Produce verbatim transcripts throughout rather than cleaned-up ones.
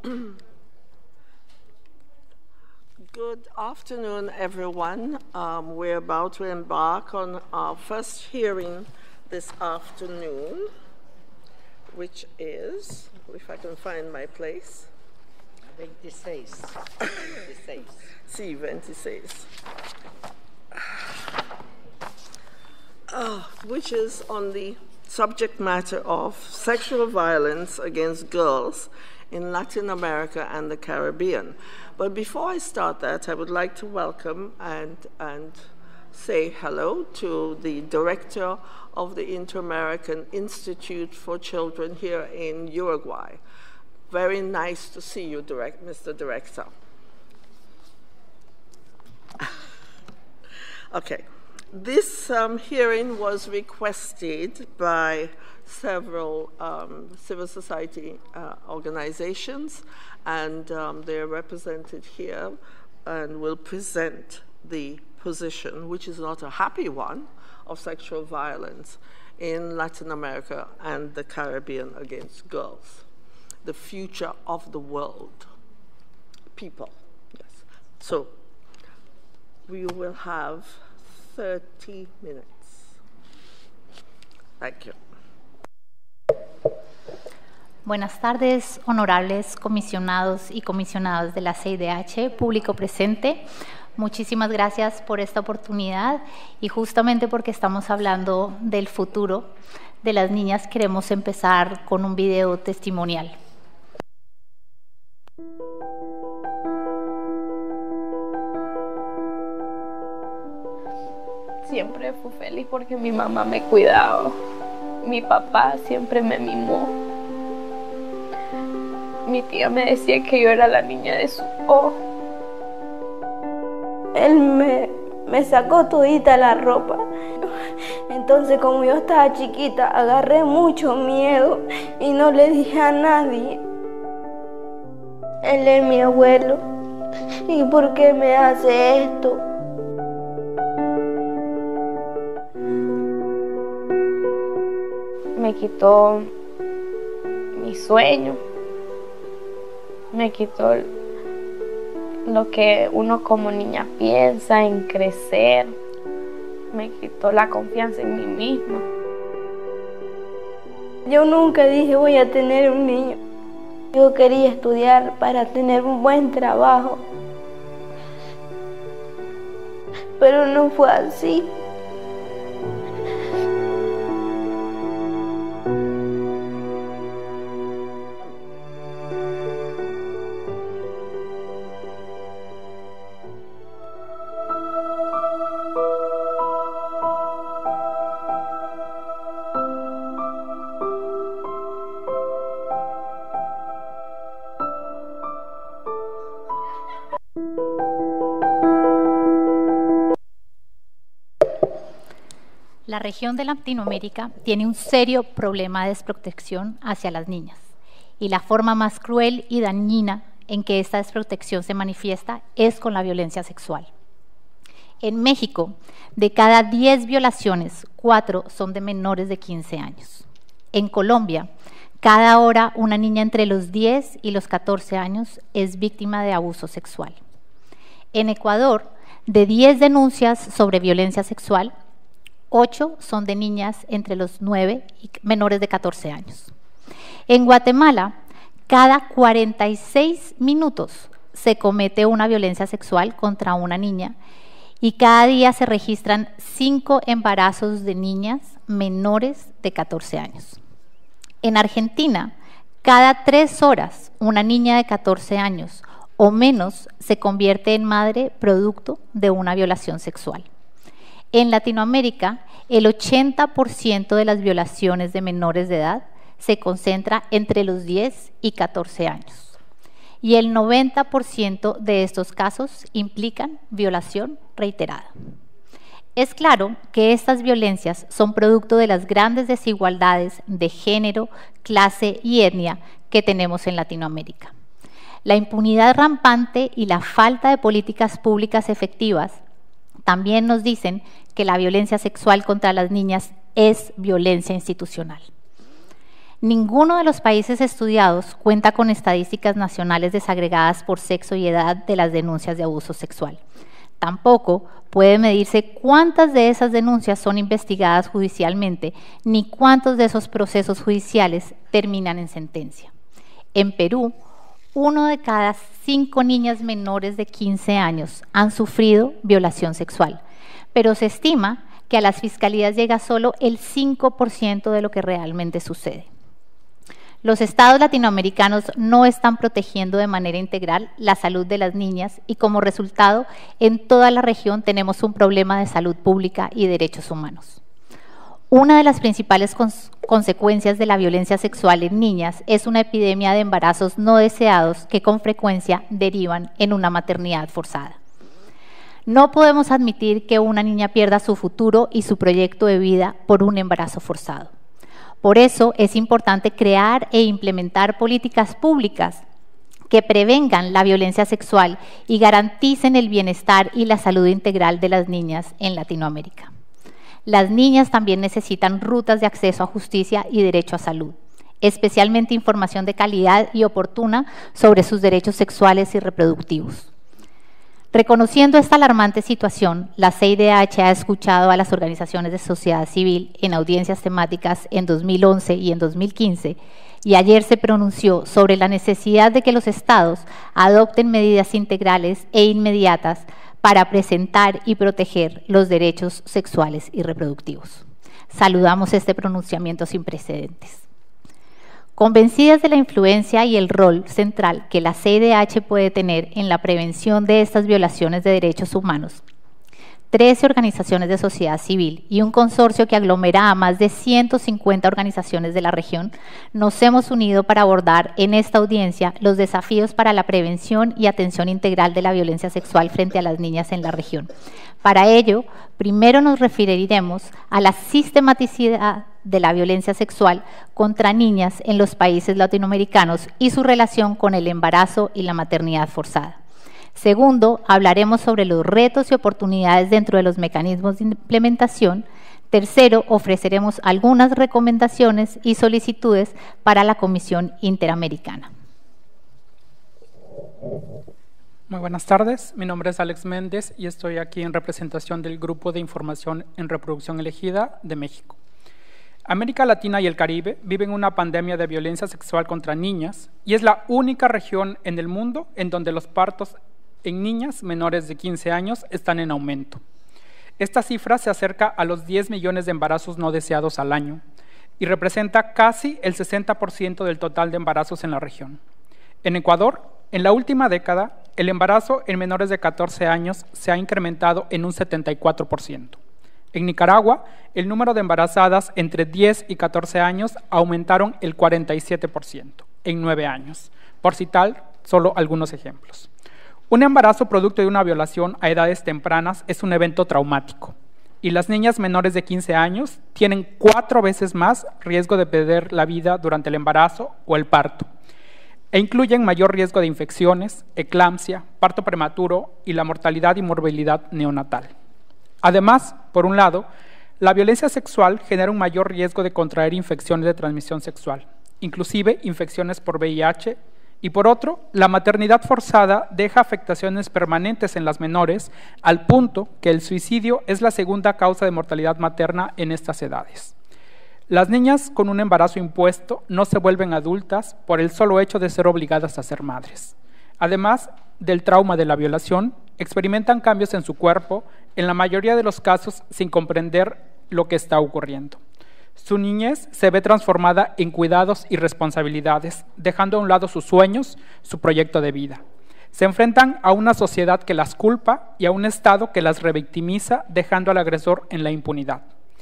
Good afternoon, everyone. Um, we're about to embark on our first hearing this afternoon, which is, if I can find my place. veintiséis. veintiséis. Sí, veintiséis. Uh, which is on the subject matter of sexual violence against girls in Latin America and the Caribbean. But before I start that, I would like to welcome and, and say hello to the director of the Inter-American Institute for Children here in Uruguay. Very nice to see you, direct, Mister Director. Okay. This um, hearing was requested by several um, civil society uh, organizations, and um, they're represented here and will present the position, which is not a happy one, of sexual violence in Latin America and the Caribbean against girls. The future of the world. People, yes. So we will have thirty minutes. Thank you. Buenas tardes, honorables comisionados y comisionadas de la C I D H, público presente. Muchísimas gracias por esta oportunidad y justamente porque estamos hablando del futuro de las niñas, queremos empezar con un video testimonial. Siempre fui feliz porque mi mamá me cuidaba. Mi papá siempre me mimó. Mi tía me decía que yo era la niña de su ojo. Él me, me sacó todita la ropa. Entonces, como yo estaba chiquita, agarré mucho miedo y no le dije a nadie. Él es mi abuelo. ¿Y por qué me hace esto? Me quitó mi sueño, me quitó lo que uno como niña piensa en crecer, me quitó la confianza en mí misma. Yo nunca dije voy a tener un niño. Yo quería estudiar para tener un buen trabajo, pero no fue así. La región de Latinoamérica tiene un serio problema de desprotección hacia las niñas y la forma más cruel y dañina en que esta desprotección se manifiesta es con la violencia sexual. En México, de cada diez violaciones, cuatro son de menores de quince años. En Colombia, cada hora una niña entre los diez y los catorce años es víctima de abuso sexual. En Ecuador, de diez denuncias sobre violencia sexual, ocho son de niñas entre los nueve y menores de catorce años. En Guatemala, cada cuarenta y seis minutos se comete una violencia sexual contra una niña y cada día se registran cinco embarazos de niñas menores de catorce años. En Argentina, cada tres horas una niña de catorce años o menos se convierte en madre producto de una violación sexual. En Latinoamérica, el ochenta por ciento de las violaciones de menores de edad se concentra entre los diez y catorce años. Y el noventa por ciento de estos casos implican violación reiterada. Es claro que estas violencias son producto de las grandes desigualdades de género, clase y etnia que tenemos en Latinoamérica. La impunidad rampante y la falta de políticas públicas efectivas también nos dicen que la violencia sexual contra las niñas es violencia institucional. Ninguno de los países estudiados cuenta con estadísticas nacionales desagregadas por sexo y edad de las denuncias de abuso sexual. Tampoco puede medirse cuántas de esas denuncias son investigadas judicialmente, ni cuántos de esos procesos judiciales terminan en sentencia. En Perú, uno de cada cinco niñas menores de quince años han sufrido violación sexual, pero se estima que a las fiscalías llega solo el cinco por ciento de lo que realmente sucede. Los estados latinoamericanos no están protegiendo de manera integral la salud de las niñas y como resultado, en toda la región tenemos un problema de salud pública y derechos humanos. Una de las principales cons- consecuencias de la violencia sexual en niñas es una epidemia de embarazos no deseados que con frecuencia derivan en una maternidad forzada. No podemos admitir que una niña pierda su futuro y su proyecto de vida por un embarazo forzado. Por eso es importante crear e implementar políticas públicas que prevengan la violencia sexual y garanticen el bienestar y la salud integral de las niñas en Latinoamérica. Las niñas también necesitan rutas de acceso a justicia y derecho a salud, especialmente información de calidad y oportuna sobre sus derechos sexuales y reproductivos. Reconociendo esta alarmante situación, la C I D H ha escuchado a las organizaciones de sociedad civil en audiencias temáticas en dos mil once y en dos mil quince y ayer se pronunció sobre la necesidad de que los estados adopten medidas integrales e inmediatas para presentar y proteger los derechos sexuales y reproductivos. Saludamos este pronunciamiento sin precedentes. Convencidas de la influencia y el rol central que la C I D H puede tener en la prevención de estas violaciones de derechos humanos, trece organizaciones de sociedad civil y un consorcio que aglomera a más de ciento cincuenta organizaciones de la región, nos hemos unido para abordar en esta audiencia los desafíos para la prevención y atención integral de la violencia sexual frente a las niñas en la región. Para ello, primero nos referiremos a la sistematicidad de la violencia sexual contra niñas en los países latinoamericanos y su relación con el embarazo y la maternidad forzada. Segundo, hablaremos sobre los retos y oportunidades dentro de los mecanismos de implementación. Tercero, ofreceremos algunas recomendaciones y solicitudes para la Comisión Interamericana. Muy buenas tardes, mi nombre es Alex Méndez y estoy aquí en representación del Grupo de Información en Reproducción Elegida de México. América Latina y el Caribe viven una pandemia de violencia sexual contra niñas y es la única región en el mundo en donde los partos en niñas menores de quince años están en aumento. Esta cifra se acerca a los diez millones de embarazos no deseados al año y representa casi el sesenta por ciento del total de embarazos en la región. En Ecuador, en la última década, el embarazo en menores de catorce años se ha incrementado en un setenta y cuatro por ciento. En Nicaragua, el número de embarazadas entre diez y catorce años aumentaron el cuarenta y siete por ciento en nueve años, por citar solo algunos ejemplos. Un embarazo producto de una violación a edades tempranas es un evento traumático y las niñas menores de quince años tienen cuatro veces más riesgo de perder la vida durante el embarazo o el parto e incluyen mayor riesgo de infecciones, eclampsia, parto prematuro y la mortalidad y morbilidad neonatal. Además, por un lado, la violencia sexual genera un mayor riesgo de contraer infecciones de transmisión sexual, inclusive infecciones por V I H, y por otro, la maternidad forzada deja afectaciones permanentes en las menores, al punto que el suicidio es la segunda causa de mortalidad materna en estas edades. Las niñas con un embarazo impuesto no se vuelven adultas por el solo hecho de ser obligadas a ser madres. Además del trauma de la violación, experimentan cambios en su cuerpo, en la mayoría de los casos sin comprender lo que está ocurriendo. Su niñez se ve transformada en cuidados y responsabilidades, dejando a un lado sus sueños, su proyecto de vida. Se enfrentan a una sociedad que las culpa y a un Estado que las revictimiza, dejando al agresor en la impunidad.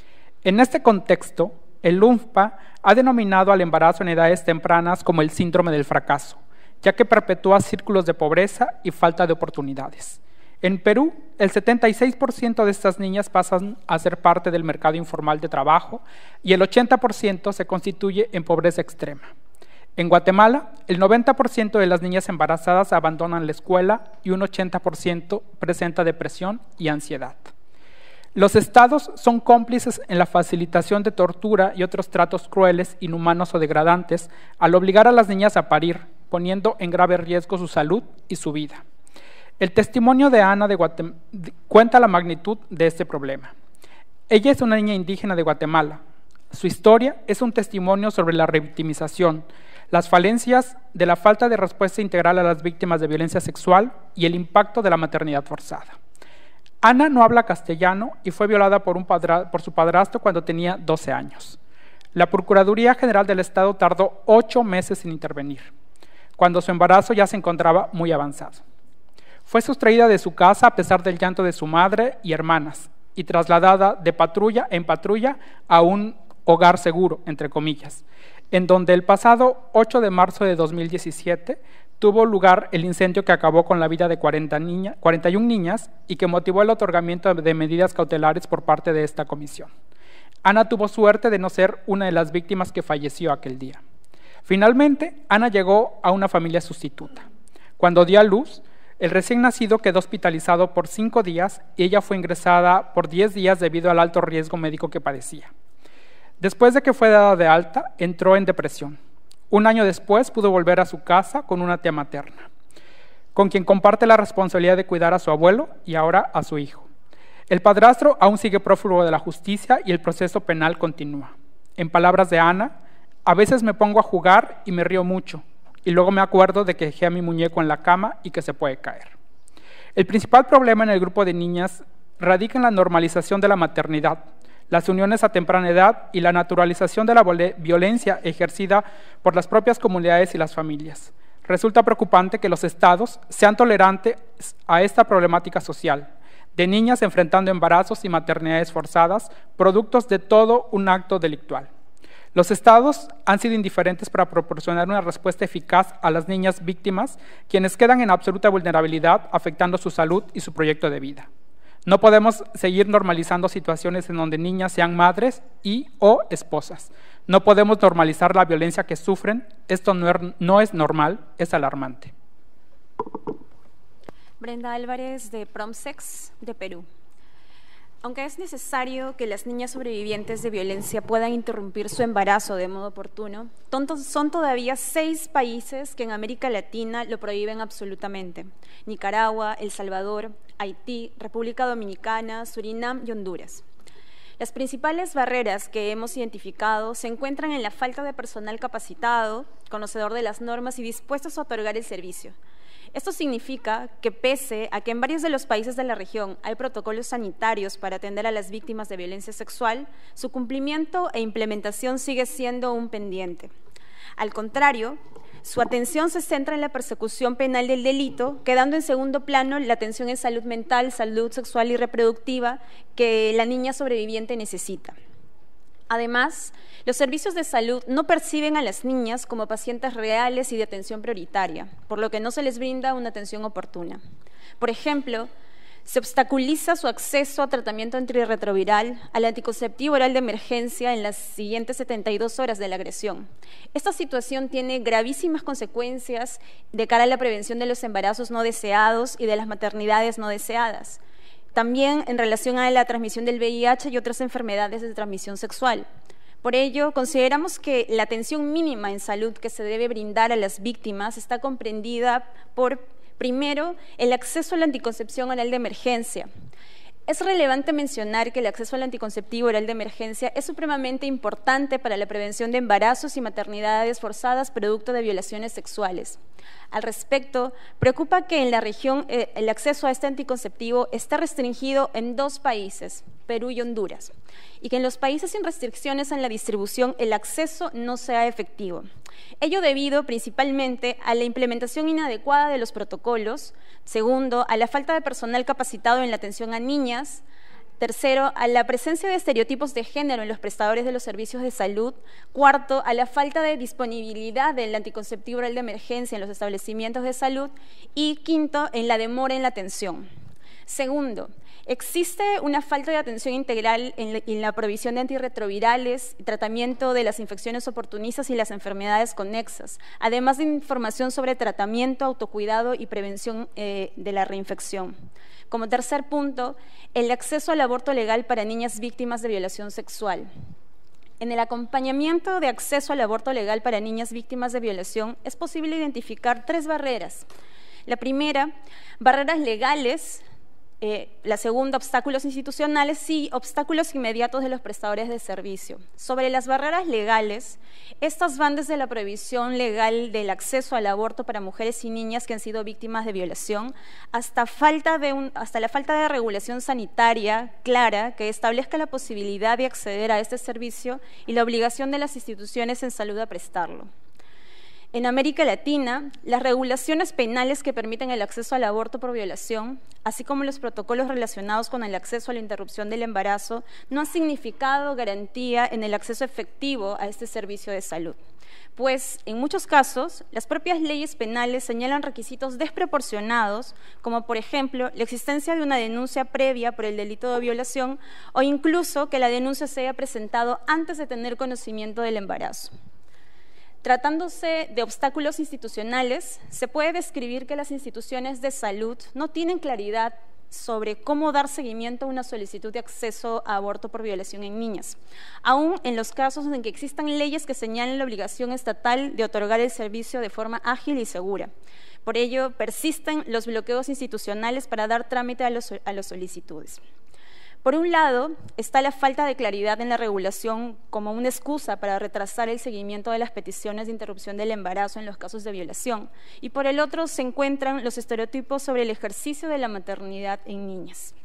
En este contexto, el UNFPA ha denominado al embarazo en edades tempranas como el síndrome del fracaso, ya que perpetúa círculos de pobreza y falta de oportunidades. En Perú, el setenta y seis por ciento de estas niñas pasan a ser parte del mercado informal de trabajo y el ochenta por ciento se constituye en pobreza extrema. En Guatemala, el noventa por ciento de las niñas embarazadas abandonan la escuela y un ochenta por ciento presenta depresión y ansiedad. Los estados son cómplices en la facilitación de tortura y otros tratos crueles, inhumanos o degradantes al obligar a las niñas a parir, poniendo en grave riesgo su salud y su vida. El testimonio de Ana de Guatem- cuenta la magnitud de este problema. Ella es una niña indígena de Guatemala. Su historia es un testimonio sobre la revictimización, las falencias de la falta de respuesta integral a las víctimas de violencia sexual y el impacto de la maternidad forzada. Ana no habla castellano y fue violada por, un padra- por su padrastro cuando tenía doce años. La Procuraduría General del Estado tardó ocho meses en intervenir, cuando su embarazo ya se encontraba muy avanzado. Fue sustraída de su casa a pesar del llanto de su madre y hermanas y trasladada de patrulla en patrulla a un hogar seguro, entre comillas, en donde el pasado ocho de marzo de dos mil diecisiete tuvo lugar el incendio que acabó con la vida de cuarenta niña, cuarenta y una niñas y que motivó el otorgamiento de medidas cautelares por parte de esta comisión. Ana tuvo suerte de no ser una de las víctimas que falleció aquel día. Finalmente, Ana llegó a una familia sustituta. Cuando dio a luz, el recién nacido quedó hospitalizado por cinco días y ella fue ingresada por diez días debido al alto riesgo médico que padecía. Después de que fue dada de alta, entró en depresión. Un año después pudo volver a su casa con una tía materna, con quien comparte la responsabilidad de cuidar a su abuelo y ahora a su hijo. El padrastro aún sigue prófugo de la justicia y el proceso penal continúa. En palabras de Ana, a veces me pongo a jugar y me río mucho, y luego me acuerdo de que dejé a mi muñeco en la cama y que se puede caer. El principal problema en el grupo de niñas radica en la normalización de la maternidad, las uniones a temprana edad y la naturalización de la violencia ejercida por las propias comunidades y las familias. Resulta preocupante que los estados sean tolerantes a esta problemática social, de niñas enfrentando embarazos y maternidades forzadas, productos de todo un acto delictual. Los estados han sido indiferentes para proporcionar una respuesta eficaz a las niñas víctimas, quienes quedan en absoluta vulnerabilidad, afectando su salud y su proyecto de vida. No podemos seguir normalizando situaciones en donde niñas sean madres y o esposas. No podemos normalizar la violencia que sufren. Esto no es, no es normal, es alarmante. Brenda Álvarez, de Promsex, de Perú. Aunque es necesario que las niñas sobrevivientes de violencia puedan interrumpir su embarazo de modo oportuno, son todavía seis países que en América Latina lo prohíben absolutamente: Nicaragua, El Salvador, Haití, República Dominicana, Surinam y Honduras. Las principales barreras que hemos identificado se encuentran en la falta de personal capacitado, conocedor de las normas y dispuestos a otorgar el servicio. Esto significa que pese a que en varios de los países de la región hay protocolos sanitarios para atender a las víctimas de violencia sexual, su cumplimiento e implementación sigue siendo un pendiente. Al contrario, su atención se centra en la persecución penal del delito, quedando en segundo plano la atención en salud mental, salud sexual y reproductiva que la niña sobreviviente necesita. Además, los servicios de salud no perciben a las niñas como pacientes reales y de atención prioritaria, por lo que no se les brinda una atención oportuna. Por ejemplo, se obstaculiza su acceso a tratamiento antirretroviral, al anticonceptivo oral de emergencia en las siguientes setenta y dos horas de la agresión. Esta situación tiene gravísimas consecuencias de cara a la prevención de los embarazos no deseados y de las maternidades no deseadas. También en relación a la transmisión del V I H y otras enfermedades de transmisión sexual. Por ello, consideramos que la atención mínima en salud que se debe brindar a las víctimas está comprendida por, primero, el acceso a la anticoncepción oral de emergencia. Es relevante mencionar que el acceso al anticonceptivo oral de emergencia es supremamente importante para la prevención de embarazos y maternidades forzadas producto de violaciones sexuales. Al respecto, preocupa que en la región eh, el acceso a este anticonceptivo está restringido en dos países, Perú y Honduras, y que en los países sin restricciones en la distribución el acceso no sea efectivo. Ello debido principalmente a la implementación inadecuada de los protocolos, segundo, a la falta de personal capacitado en la atención a niñas, tercero, a la presencia de estereotipos de género en los prestadores de los servicios de salud, cuarto, a la falta de disponibilidad del anticonceptivo oral de emergencia en los establecimientos de salud y quinto, en la demora en la atención. Segundo, Existe una falta de atención integral en la, en la provisión de antirretrovirales, tratamiento de las infecciones oportunistas y las enfermedades conexas, además de información sobre tratamiento, autocuidado y prevención eh, de la reinfección. Como tercer punto, el acceso al aborto legal para niñas víctimas de violación sexual. En el acompañamiento de acceso al aborto legal para niñas víctimas de violación es posible identificar tres barreras. La primera, barreras legales. Eh, la segunda, obstáculos institucionales y obstáculos inmediatos de los prestadores de servicio. Sobre las barreras legales, estas van desde la prohibición legal del acceso al aborto para mujeres y niñas que han sido víctimas de violación, hasta, falta de un, hasta la falta de regulación sanitaria clara que establezca la posibilidad de acceder a este servicio y la obligación de las instituciones en salud a prestarlo. En América Latina, las regulaciones penales que permiten el acceso al aborto por violación, así como los protocolos relacionados con el acceso a la interrupción del embarazo, no han significado garantía en el acceso efectivo a este servicio de salud. Pues, en muchos casos, las propias leyes penales señalan requisitos desproporcionados, como por ejemplo, la existencia de una denuncia previa por el delito de violación o incluso que la denuncia se haya presentado antes de tener conocimiento del embarazo. Tratándose de obstáculos institucionales, se puede describir que las instituciones de salud no tienen claridad sobre cómo dar seguimiento a una solicitud de acceso a aborto por violación en niñas, aún en los casos en que existan leyes que señalen la obligación estatal de otorgar el servicio de forma ágil y segura. Por ello, persisten los bloqueos institucionales para dar trámite a, los, a las solicitudes. Por un lado, está la falta de claridad en la regulación como una excusa para retrasar el seguimiento de las peticiones de interrupción del embarazo en los casos de violación, y por el otro se encuentran los estereotipos sobre el ejercicio de la maternidad en niñas.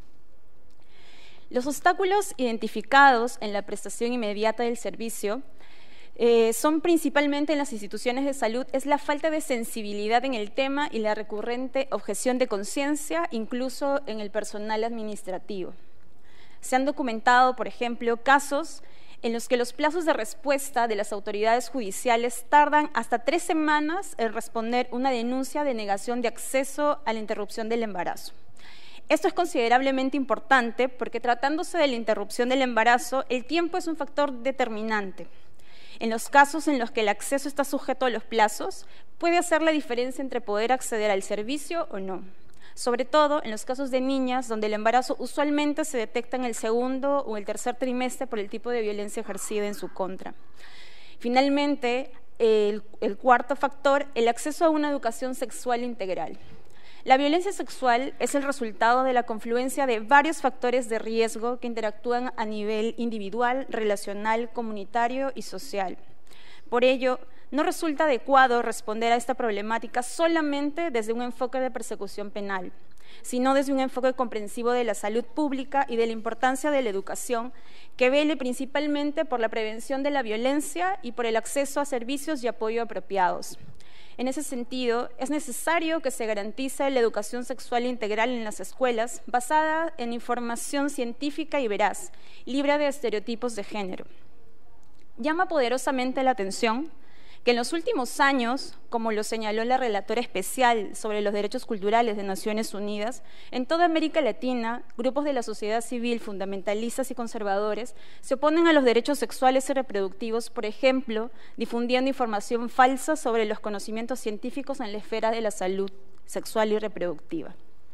Los obstáculos identificados en la prestación inmediata del servicio eh, son principalmente en las instituciones de salud, es la falta de sensibilidad en el tema y la recurrente objeción de conciencia, incluso en el personal administrativo. Se han documentado, por ejemplo, casos en los que los plazos de respuesta de las autoridades judiciales tardan hasta tres semanas en responder una denuncia de negación de acceso a la interrupción del embarazo. Esto es considerablemente importante porque, tratándose de la interrupción del embarazo, el tiempo es un factor determinante. En los casos en los que el acceso está sujeto a los plazos, puede hacer la diferencia entre poder acceder al servicio o no. Sobre todo en los casos de niñas, donde el embarazo usualmente se detecta en el segundo o el tercer trimestre por el tipo de violencia ejercida en su contra. Finalmente, el, el cuarto factor, el acceso a una educación sexual integral. La violencia sexual es el resultado de la confluencia de varios factores de riesgo que interactúan a nivel individual, relacional, comunitario y social. Por ello, no resulta adecuado responder a esta problemática solamente desde un enfoque de persecución penal, sino desde un enfoque comprensivo de la salud pública y de la importancia de la educación, que vele principalmente por la prevención de la violencia y por el acceso a servicios y apoyo apropiados. En ese sentido, es necesario que se garantice la educación sexual integral en las escuelas, basada en información científica y veraz, libre de estereotipos de género. Llama poderosamente la atención que en los últimos años, como lo señaló la relatora especial sobre los derechos culturales de Naciones Unidas, en toda América Latina, grupos de la sociedad civil fundamentalistas y conservadores se oponen a los derechos sexuales y reproductivos, por ejemplo, difundiendo información falsa sobre los conocimientos científicos en la esfera de la salud sexual y reproductiva.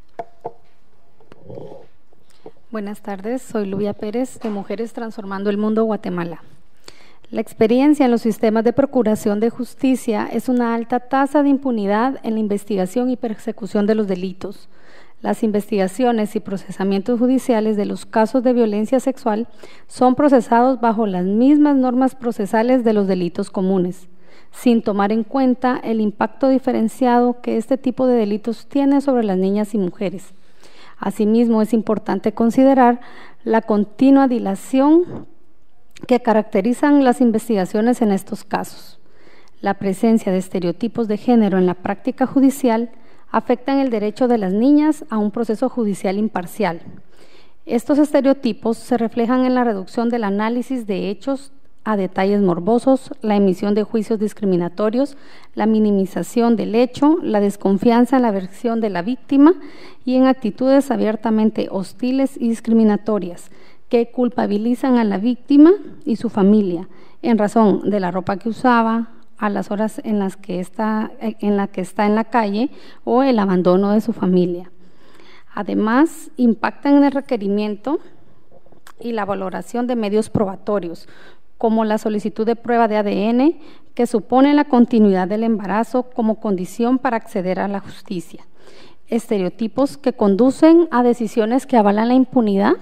Buenas tardes, soy Luvia Pérez, de Mujeres Transformando el Mundo, Guatemala. La experiencia en los sistemas de procuración de justicia es una alta tasa de impunidad en la investigación y persecución de los delitos. Las investigaciones y procesamientos judiciales de los casos de violencia sexual son procesados bajo las mismas normas procesales de los delitos comunes, sin tomar en cuenta el impacto diferenciado que este tipo de delitos tiene sobre las niñas y mujeres. Asimismo, es importante considerar la continua dilación que caracterizan las investigaciones en estos casos. La presencia de estereotipos de género en la práctica judicial afectan el derecho de las niñas a un proceso judicial imparcial. Estos estereotipos se reflejan en la reducción del análisis de hechos a detalles morbosos, la emisión de juicios discriminatorios, la minimización del hecho, la desconfianza en la versión de la víctima y en actitudes abiertamente hostiles y discriminatorias que culpabilizan a la víctima y su familia en razón de la ropa que usaba, a las horas en las que está en la que está en la calle o el abandono de su familia. Además, impactan en el requerimiento y la valoración de medios probatorios, como la solicitud de prueba de A D N, que supone la continuidad del embarazo como condición para acceder a la justicia. Estereotipos que conducen a decisiones que avalan la impunidad,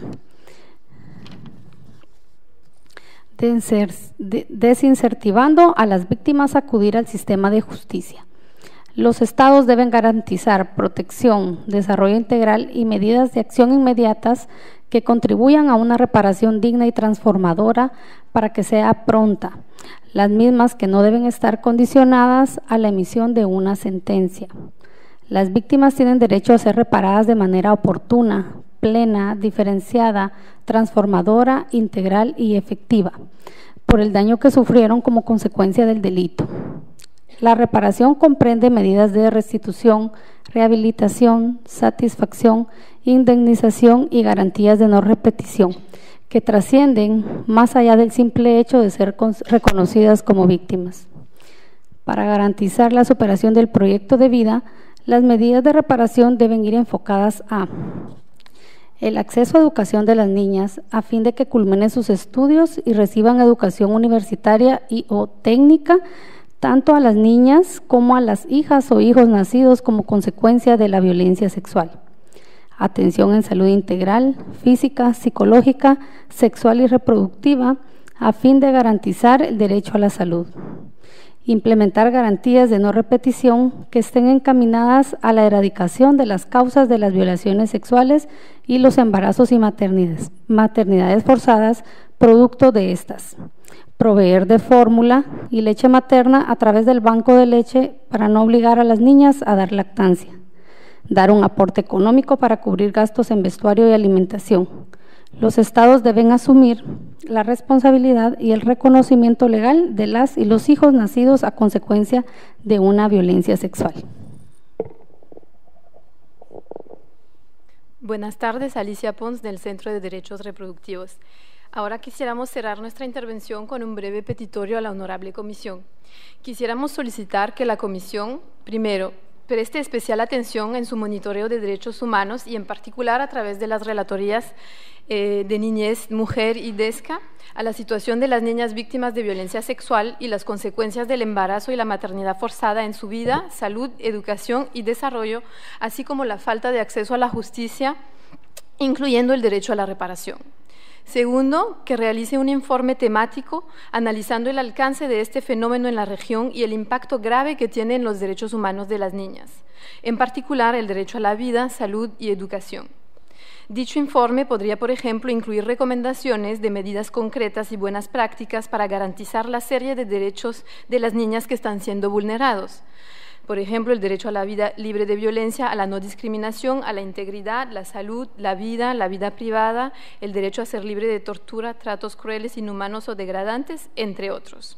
desincentivando a las víctimas a acudir al sistema de justicia. Los estados deben garantizar protección, desarrollo integral y medidas de acción inmediatas que contribuyan a una reparación digna y transformadora para que sea pronta, las mismas que no deben estar condicionadas a la emisión de una sentencia. Las víctimas tienen derecho a ser reparadas de manera oportuna, plena, diferenciada, transformadora, integral y efectiva, por el daño que sufrieron como consecuencia del delito. La reparación comprende medidas de restitución, rehabilitación, satisfacción, indemnización y garantías de no repetición, que trascienden más allá del simple hecho de ser reconocidas como víctimas. Para garantizar la superación del proyecto de vida, las medidas de reparación deben ir enfocadas a el acceso a educación de las niñas a fin de que culminen sus estudios y reciban educación universitaria y o técnica, tanto a las niñas como a las hijas o hijos nacidos como consecuencia de la violencia sexual. Atención en salud integral, física, psicológica, sexual y reproductiva, a fin de garantizar el derecho a la salud. Implementar garantías de no repetición que estén encaminadas a la erradicación de las causas de las violaciones sexuales y los embarazos y maternidades, maternidades forzadas producto de estas. Proveer de fórmula y leche materna a través del banco de leche para no obligar a las niñas a dar lactancia. Dar un aporte económico para cubrir gastos en vestuario y alimentación. Los estados deben asumir la responsabilidad y el reconocimiento legal de las y los hijos nacidos a consecuencia de una violencia sexual. Buenas tardes, Alicia Pons del Centro de Derechos Reproductivos. Ahora quisiéramos cerrar nuestra intervención con un breve petitorio a la Honorable Comisión. Quisiéramos solicitar que la Comisión, primero, preste especial atención en su monitoreo de derechos humanos y en particular a través de las relatorías eh, de niñez, mujer y DESCA a la situación de las niñas víctimas de violencia sexual y las consecuencias del embarazo y la maternidad forzada en su vida, salud, educación y desarrollo, así como la falta de acceso a la justicia, incluyendo el derecho a la reparación. Segundo, que realice un informe temático analizando el alcance de este fenómeno en la región y el impacto grave que tiene en los derechos humanos de las niñas, en particular el derecho a la vida, salud y educación. Dicho informe podría, por ejemplo, incluir recomendaciones de medidas concretas y buenas prácticas para garantizar la serie de derechos de las niñas que están siendo vulnerados. Por ejemplo, el derecho a la vida libre de violencia, a la no discriminación, a la integridad, la salud, la vida, la vida privada, el derecho a ser libre de tortura, tratos crueles, inhumanos o degradantes, entre otros.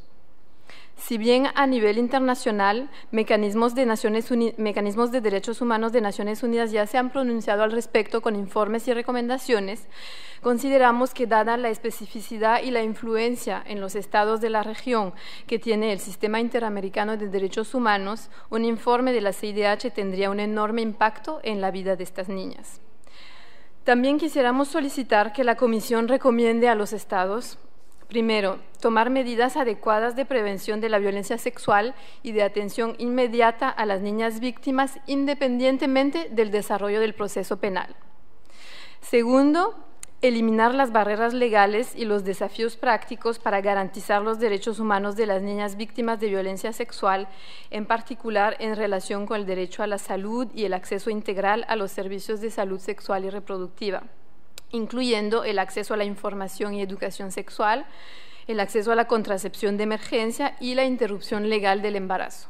Si bien a nivel internacional, mecanismos de, Naciones Unidas, mecanismos de derechos humanos de Naciones Unidas ya se han pronunciado al respecto con informes y recomendaciones, consideramos que dada la especificidad y la influencia en los estados de la región que tiene el Sistema Interamericano de Derechos Humanos, un informe de la C I D H tendría un enorme impacto en la vida de estas niñas. También quisiéramos solicitar que la Comisión recomiende a los estados, primero, tomar medidas adecuadas de prevención de la violencia sexual y de atención inmediata a las niñas víctimas independientemente del desarrollo del proceso penal. Segundo, eliminar las barreras legales y los desafíos prácticos para garantizar los derechos humanos de las niñas víctimas de violencia sexual, en particular en relación con el derecho a la salud y el acceso integral a los servicios de salud sexual y reproductiva, incluyendo el acceso a la información y educación sexual, el acceso a la contracepción de emergencia y la interrupción legal del embarazo.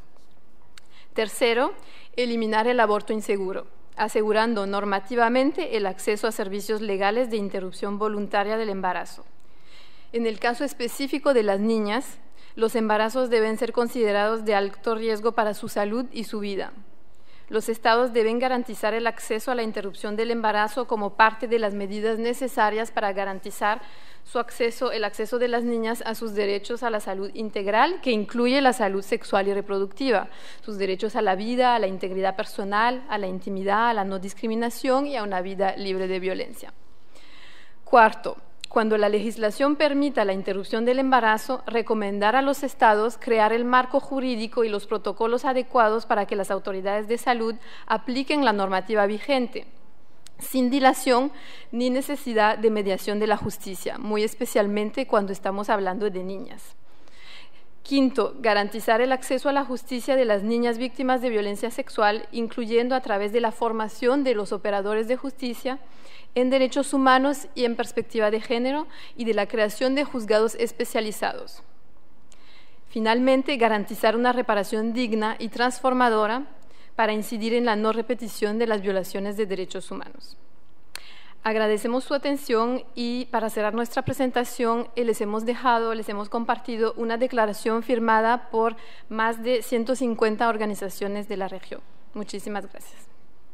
Tercero, eliminar el aborto inseguro, asegurando normativamente el acceso a servicios legales de interrupción voluntaria del embarazo. En el caso específico de las niñas, los embarazos deben ser considerados de alto riesgo para su salud y su vida. Los estados deben garantizar el acceso a la interrupción del embarazo como parte de las medidas necesarias para garantizar su acceso, el acceso de las niñas a sus derechos a la salud integral, que incluye la salud sexual y reproductiva, sus derechos a la vida, a la integridad personal, a la intimidad, a la no discriminación y a una vida libre de violencia. Cuarto, cuando la legislación permita la interrupción del embarazo, recomendar a los estados crear el marco jurídico y los protocolos adecuados para que las autoridades de salud apliquen la normativa vigente, sin dilación ni necesidad de mediación de la justicia, muy especialmente cuando estamos hablando de niñas. Quinto, garantizar el acceso a la justicia de las niñas víctimas de violencia sexual, incluyendo a través de la formación de los operadores de justicia en derechos humanos y en perspectiva de género y de la creación de juzgados especializados. Finalmente, garantizar una reparación digna y transformadora para incidir en la no repetición de las violaciones de derechos humanos. Agradecemos su atención y para cerrar nuestra presentación les hemos dejado, les hemos compartido una declaración firmada por más de ciento cincuenta organizaciones de la región. Muchísimas gracias.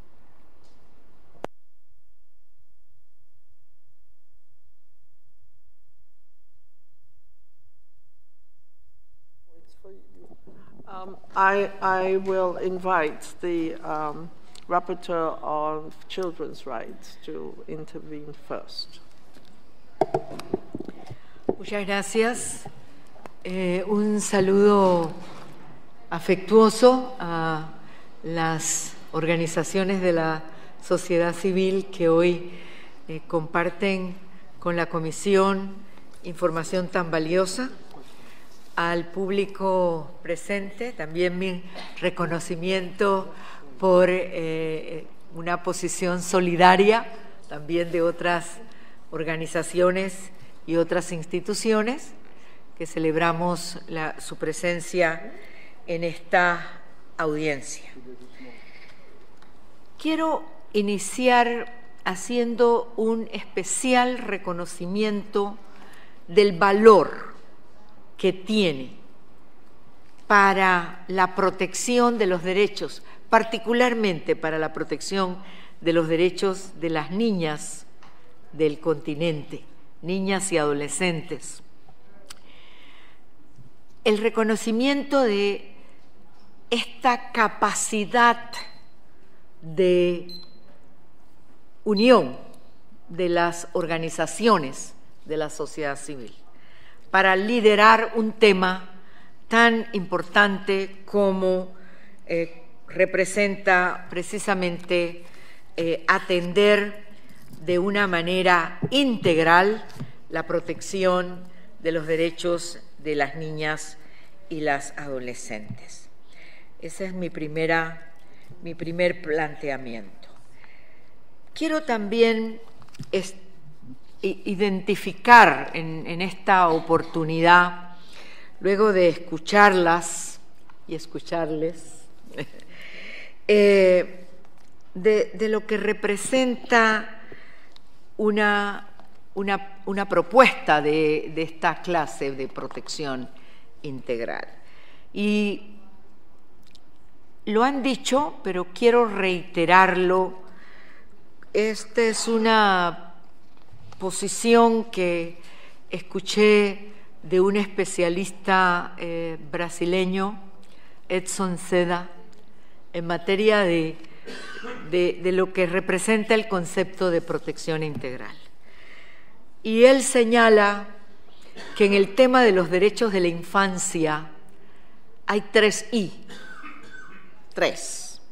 Um, I, I will invite the um, Rapporteur of Children's Rights to intervene first. Muchas gracias. Eh, un saludo afectuoso a las organizaciones de la sociedad civil que hoy eh, comparten con la Comisión información tan valiosa. Al público presente, también mi reconocimiento por eh, una posición solidaria también de otras organizaciones y otras instituciones que celebramos la, su presencia en esta audiencia. Quiero iniciar haciendo un especial reconocimiento del valor que tiene para la protección de los derechos, particularmente para la protección de los derechos de las niñas del continente, niñas y adolescentes. El reconocimiento de esta capacidad de unión de las organizaciones de la sociedad civil para liderar un tema tan importante como eh, representa precisamente eh, atender de una manera integral la protección de los derechos de las niñas y las adolescentes. Ese es mi, primera, mi primer planteamiento. Quiero también est- identificar en, en esta oportunidad, luego de escucharlas y escucharles, eh, de, de lo que representa una, una, una propuesta de, de esta clase de protección integral. Y lo han dicho, pero quiero reiterarlo. Esta es una posición que escuché de un especialista eh, brasileño, Edson Seda, en materia de, de, de lo que representa el concepto de protección integral. Y él señala que en el tema de los derechos de la infancia hay tres I, tres.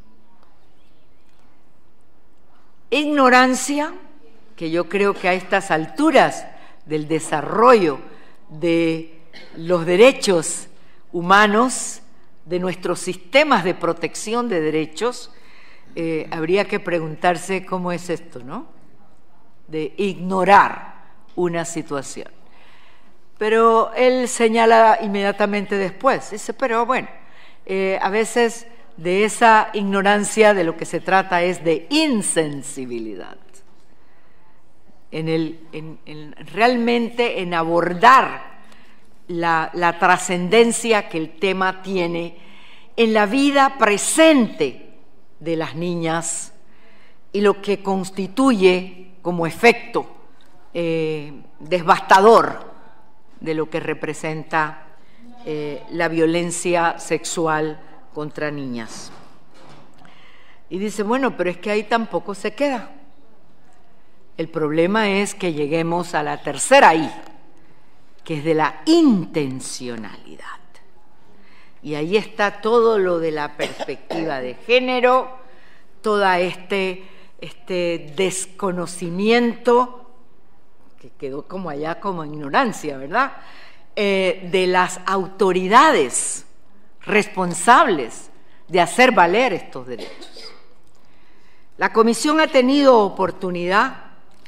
Ignorancia, que yo creo que a estas alturas del desarrollo de los derechos humanos, de nuestros sistemas de protección de derechos, eh, habría que preguntarse cómo es esto, ¿no? De ignorar una situación. Pero él señala inmediatamente después, dice, pero bueno, eh, a veces de esa ignorancia de lo que se trata es de insensibilidad. en el, en, en realmente en abordar la, la trascendencia que el tema tiene en la vida presente de las niñas y lo que constituye como efecto eh, devastador de lo que representa eh, la violencia sexual contra niñas. Y dice, bueno, pero es que ahí tampoco se queda. El problema es que lleguemos a la tercera I, que es de la intencionalidad. Y ahí está todo lo de la perspectiva de género, todo este, este desconocimiento, que quedó como allá como ignorancia, ¿verdad?, eh, de las autoridades responsables de hacer valer estos derechos. La Comisión ha tenido oportunidad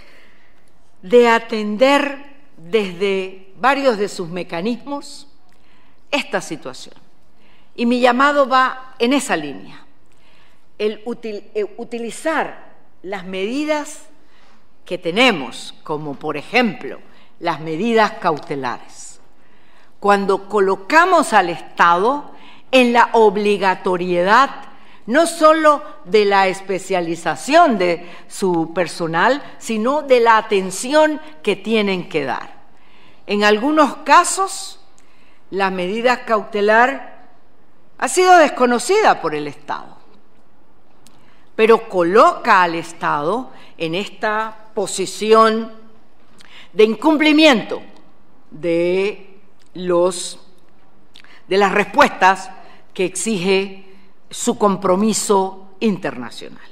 de atender desde varios de sus mecanismos esta situación. Y mi llamado va en esa línea, el util, eh, utilizar las medidas que tenemos, como por ejemplo las medidas cautelares, cuando colocamos al Estado en la obligatoriedad no solo de la especialización de su personal, sino de la atención que tienen que dar. En algunos casos, la medida cautelar ha sido desconocida por el Estado, pero coloca al Estado en esta posición de incumplimiento de, los, de las respuestas que exige su compromiso internacional.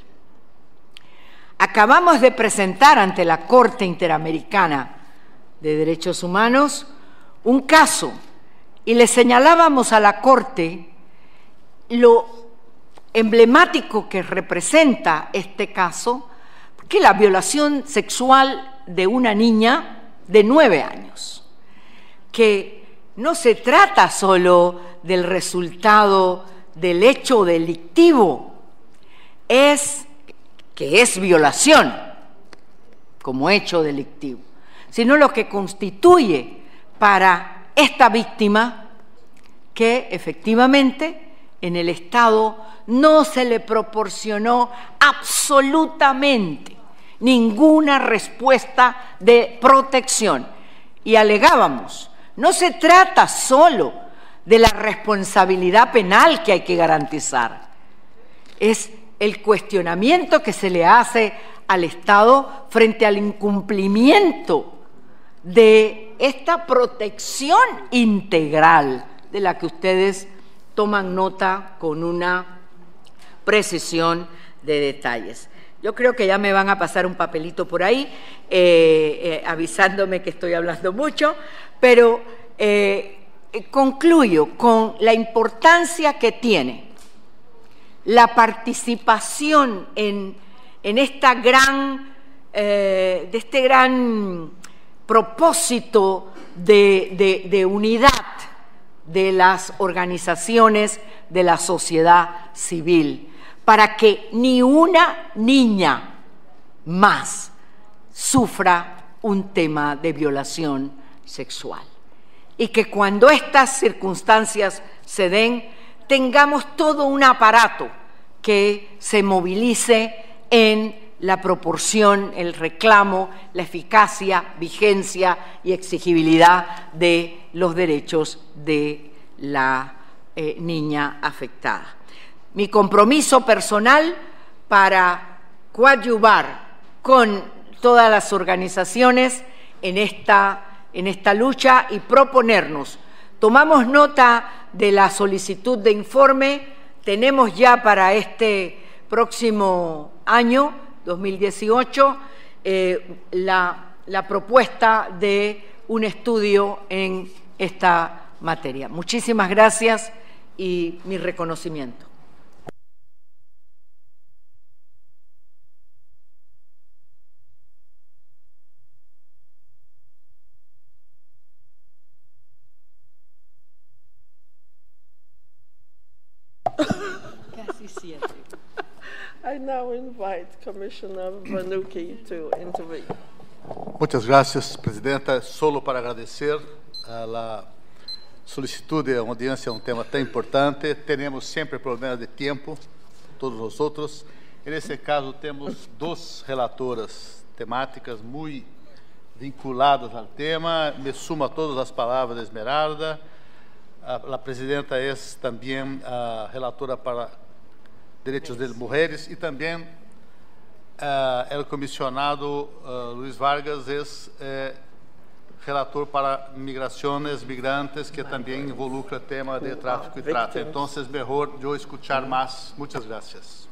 Acabamos de presentar ante la Corte Interamericana de Derechos Humanos un caso y le señalábamos a la Corte lo emblemático que representa este caso, que la violación sexual de una niña de nueve años, que no se trata solo del resultado del hecho delictivo, es que es violación como hecho delictivo, sino lo que constituye para esta víctima que efectivamente en el Estado no se le proporcionó absolutamente ninguna respuesta de protección. Y alegábamos, no se trata solo de la responsabilidad penal que hay que garantizar, es el cuestionamiento que se le hace al Estado frente al incumplimiento de esta protección integral de la que ustedes toman nota con una precisión de detalles. Yo creo que ya me van a pasar un papelito por ahí eh, eh, avisándome que estoy hablando mucho, pero eh, concluyo con la importancia que tiene la participación en, en esta gran, eh, de este gran propósito de, de, de unidad de las organizaciones de la sociedad civil, para que ni una niña más sufra un tema de violación sexual. Y que cuando estas circunstancias se den, tengamos todo un aparato que se movilice en la proporción, el reclamo, la eficacia, vigencia y exigibilidad de los derechos de la eh, niña afectada. Mi compromiso personal para coadyuvar con todas las organizaciones en esta, en esta lucha y proponernos. Tomamos nota de la solicitud de informe, tenemos ya para este próximo año, dos mil dieciocho, eh, la, la propuesta de un estudio en esta materia. Muchísimas gracias y mi reconocimiento. Casi siete. I now invite Commissioner Vanucci to intervene. Muchas gracias, Presidenta. Solo para agradecer a la solicitud de audiencia a un tema tan importante. Tenemos siempre problemas de tiempo, todos nosotros. En este caso tenemos dos relatoras temáticas muy vinculadas al tema. Me sumo a todas las palabras de Esmeralda. La Presidenta es también uh, relatora para Derechos de Mujeres y también Uh, el comisionado uh, Luis Vargas es eh, relator para migraciones, migrantes, que también involucra el tema de tráfico y trata. Entonces, mejor yo escuchar más. Muchas gracias.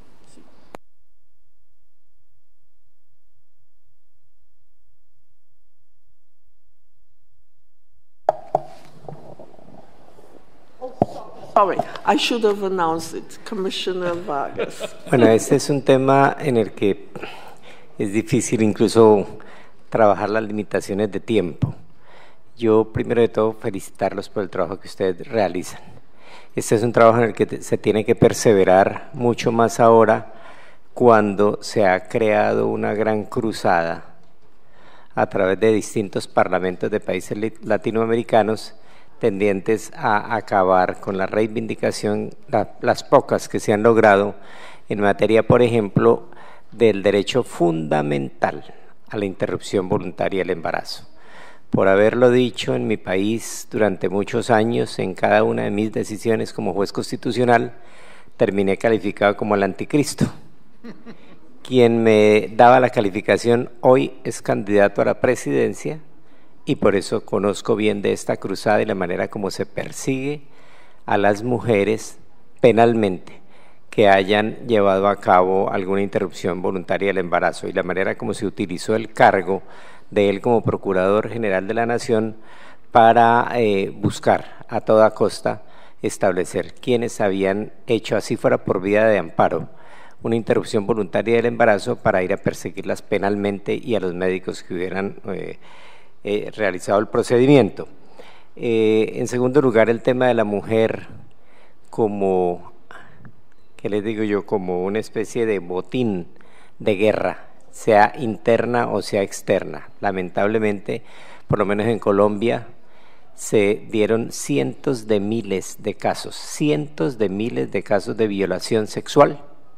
Sorry, I should have announced it, Commissioner Vargas. Bueno, este es un tema en el que es difícil incluso trabajar las limitaciones de tiempo. Yo, primero de todo, felicitarlos por el trabajo que ustedes realizan. Este es un trabajo en el que se tiene que perseverar mucho más ahora, cuando se ha creado una gran cruzada a través de distintos parlamentos de países latinoamericanos tendientes a acabar con la reivindicación, la, las pocas que se han logrado en materia, por ejemplo, del derecho fundamental a la interrupción voluntaria del embarazo. Por haberlo dicho en mi país durante muchos años, en cada una de mis decisiones como juez constitucional, terminé calificado como el anticristo. Quien me daba la calificación hoy es candidato a la presidencia, y por eso conozco bien de esta cruzada y la manera como se persigue a las mujeres penalmente que hayan llevado a cabo alguna interrupción voluntaria del embarazo, y la manera como se utilizó el cargo de él como Procurador General de la Nación para eh, buscar a toda costa establecer quienes habían hecho, así fuera por vía de amparo, una interrupción voluntaria del embarazo, para ir a perseguirlas penalmente, y a los médicos que hubieran eh, Eh, realizado el procedimiento. Eh, en segundo lugar, el tema de la mujer como, ¿qué les digo yo?, como una especie de botín de guerra, sea interna o sea externa. Lamentablemente, por lo menos en Colombia, se dieron cientos de miles de casos, cientos de miles de casos de violación sexual,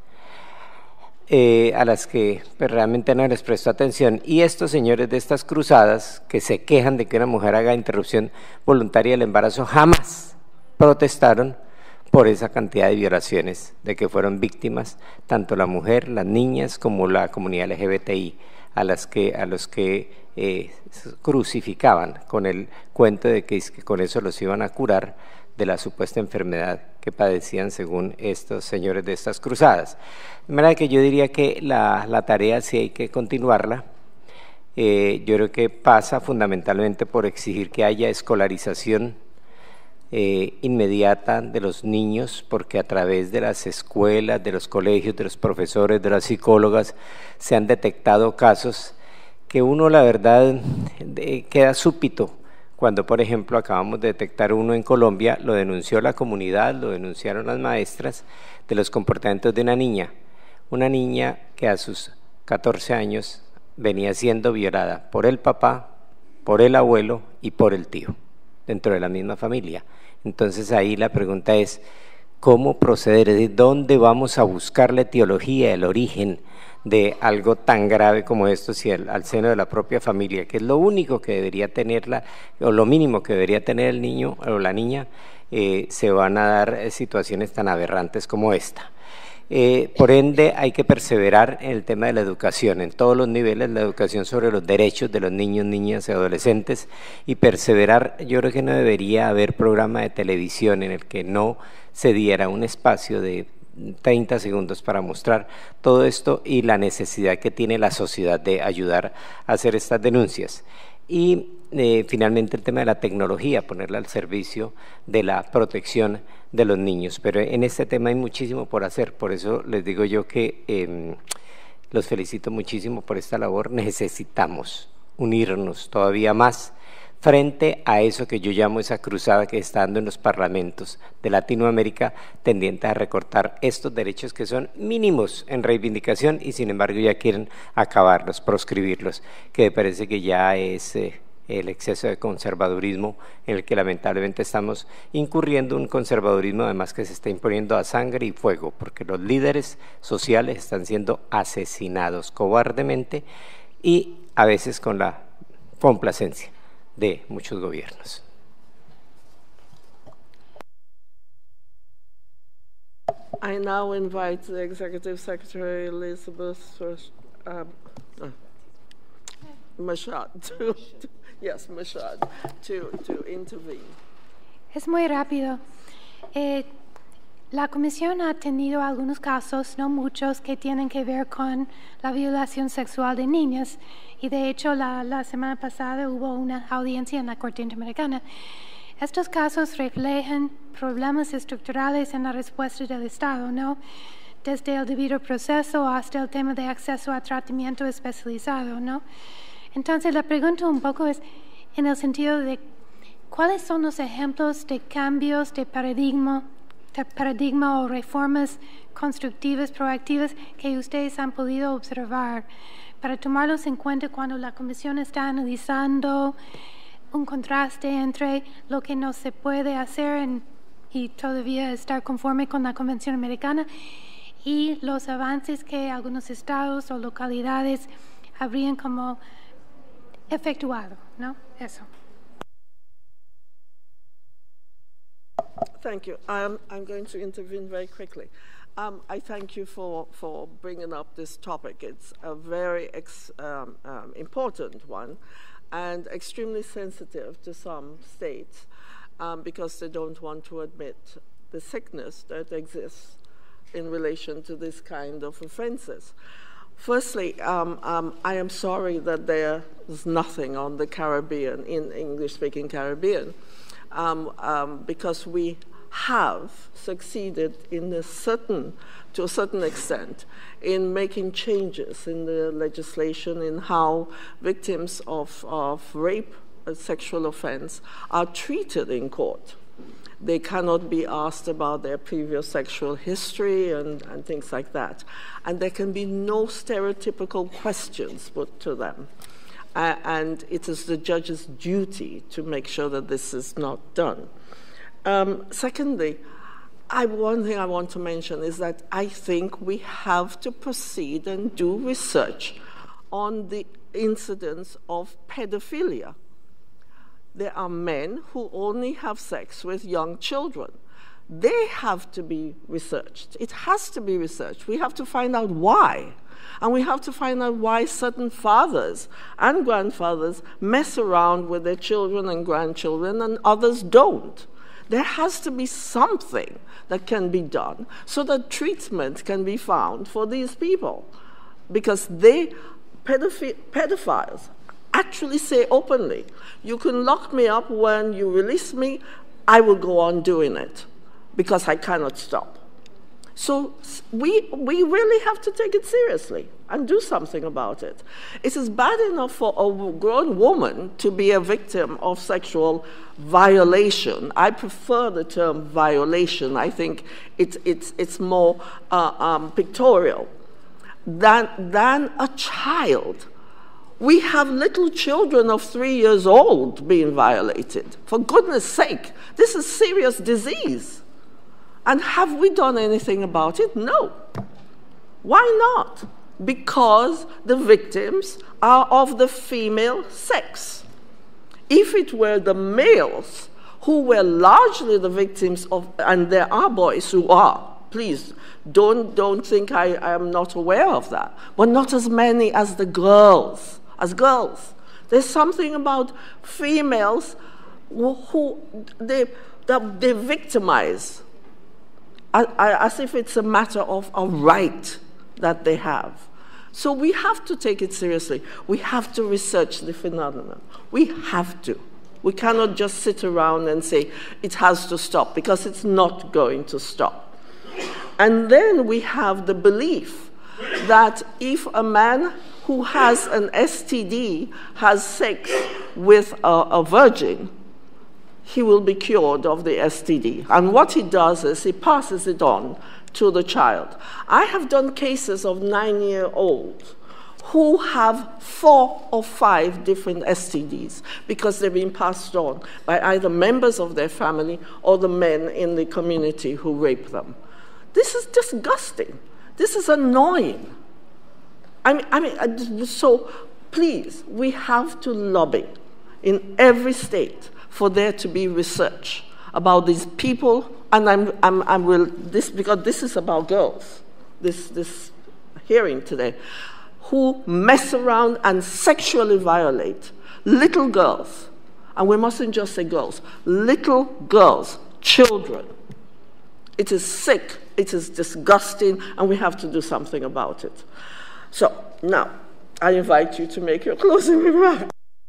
Eh, a las que pues, realmente no les prestó atención, y estos señores de estas cruzadas que se quejan de que una mujer haga interrupción voluntaria del embarazo jamás protestaron por esa cantidad de violaciones de que fueron víctimas tanto la mujer, las niñas, como la comunidad L G B T I, a las que a los que eh, crucificaban con el cuento de que, que con eso los iban a curar de la supuesta enfermedad que padecían según estos señores de estas cruzadas. De manera que yo diría que la, la tarea sí hay que continuarla. Eh, yo creo que pasa fundamentalmente por exigir que haya escolarización eh, inmediata de los niños, porque a través de las escuelas, de los colegios, de los profesores, de las psicólogas, se han detectado casos que uno, la verdad, de, queda súbito. Cuando, por ejemplo, acabamos de detectar uno en Colombia, lo denunció la comunidad, lo denunciaron las maestras, de los comportamientos de una niña. Una niña que a sus catorce años venía siendo violada por el papá, por el abuelo y por el tío, dentro de la misma familia. Entonces ahí la pregunta es, ¿cómo proceder? Es decir, ¿dónde vamos a buscar la etiología, el origen de algo tan grave como esto, si el, al seno de la propia familia, que es lo único que debería tenerla, o lo mínimo que debería tener el niño o la niña, eh, se van a dar eh, situaciones tan aberrantes como esta? Eh, por ende, hay que perseverar en el tema de la educación, en todos los niveles, la educación sobre los derechos de los niños, niñas y adolescentes, y perseverar. Yo creo que no debería haber programa de televisión en el que no se diera un espacio de treinta segundos para mostrar todo esto y la necesidad que tiene la sociedad de ayudar a hacer estas denuncias. Y eh, finalmente el tema de la tecnología, ponerla al servicio de la protección de los niños. Pero en este tema hay muchísimo por hacer, por eso les digo yo que eh, los felicito muchísimo por esta labor. Necesitamos unirnos todavía más, frente a eso que yo llamo esa cruzada que está dando en los parlamentos de Latinoamérica, tendiente a recortar estos derechos que son mínimos en reivindicación y sin embargo ya quieren acabarlos, proscribirlos, que me parece que ya es eh, el exceso de conservadurismo en el que lamentablemente estamos incurriendo, un conservadurismo además que se está imponiendo a sangre y fuego, porque los líderes sociales están siendo asesinados cobardemente y a veces con la complacencia de muchos gobiernos. I now invite the Executive Secretary Elizabeth uh, uh, Mashad to, to yes, Mashad to, to intervene. Es muy rápido. Eh, la Comisión ha tenido algunos casos, no muchos, que tienen que ver con la violación sexual de niñas. Y de hecho, la, la semana pasada hubo una audiencia en la Corte Interamericana. Estos casos reflejan problemas estructurales en la respuesta del Estado, ¿no? Desde el debido proceso hasta el tema de acceso a tratamiento especializado, ¿no? Entonces, la pregunta un poco es en el sentido de cuáles son los ejemplos de cambios de paradigma, de paradigma o reformas constructivas, proactivas que ustedes han podido observar para tomarlos en cuenta cuando la Comisión está analizando un contraste entre lo que no se puede hacer en, y todavía estar conforme con la Convención Americana y los avances que algunos estados o localidades habrían como efectuado, ¿no? Eso. Thank you. Um, I'm going to intervene very quickly. Um, I thank you for, for bringing up this topic. It's a very ex, um, um, important one and extremely sensitive to some states um, because they don't want to admit the sickness that exists in relation to this kind of offenses. Firstly, um, um, I am sorry that there is nothing on the Caribbean, in English-speaking Caribbean, um, um, because we have succeeded in a certain, to a certain extent in making changes in the legislation in how victims of, of rape, a sexual offense, are treated in court. They cannot be asked about their previous sexual history and, and things like that. And there can be no stereotypical questions put to them. Uh, and it is the judge's duty to make sure that this is not done. Um, secondly, I, one thing I want to mention is that I think we have to proceed and do research on the incidence of pedophilia. There are men who only have sex with young children. They have to be researched. It has to be researched. We have to find out why. And we have to find out why certain fathers and grandfathers mess around with their children and grandchildren and others don't. There has to be something that can be done so that treatment can be found for these people. Because they, pedophi- pedophiles, actually say openly, you can lock me up when you release me, I will go on doing it because I cannot stop. So we, we really have to take it seriously and do something about it. It is bad enough for a grown woman to be a victim of sexual violation. I prefer the term violation. I think it's, it's, it's more uh, um, pictorial than, than a child. We have little children of three years old being violated. For goodness sake, this is serious disease. And have we done anything about it? No. Why not? Because the victims are of the female sex. If it were the males who were largely the victims of, and there are boys who are, please, don't, don't think I, I am not aware of that, but not as many as the girls. As girls, there's something about females who, who they, they victimize as if it's a matter of a right that they have. So we have to take it seriously. We have to research the phenomenon. We have to. We cannot just sit around and say it has to stop, because it's not going to stop. And then we have the belief that if a man who has an S T D has sex with a, a virgin, he will be cured of the S T D. And what he does is he passes it on to the child. I have done cases of nine-year-olds who have four or five different S T Ds because they've been passed on by either members of their family or the men in the community who rape them. This is disgusting. This is annoying. I mean, I mean, so please, we have to lobby in every state for there to be research about these people, and I'm, I'm, I will this because this is about girls. This this hearing today, who mess around and sexually violate little girls, and we mustn't just say girls, little girls, children. It is sick. It is disgusting, and we have to do something about it. So now, I invite you to make your closing remarks.